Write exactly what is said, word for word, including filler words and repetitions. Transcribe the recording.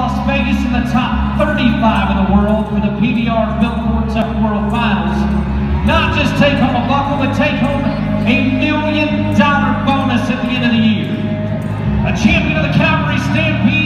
Las Vegas in the top thirty-five in the world for the P B R Built-Ford Tough World Finals. Not just take home a buckle, but take home a million dollar bonus at the end of the year. A champion of the Calgary Stampede.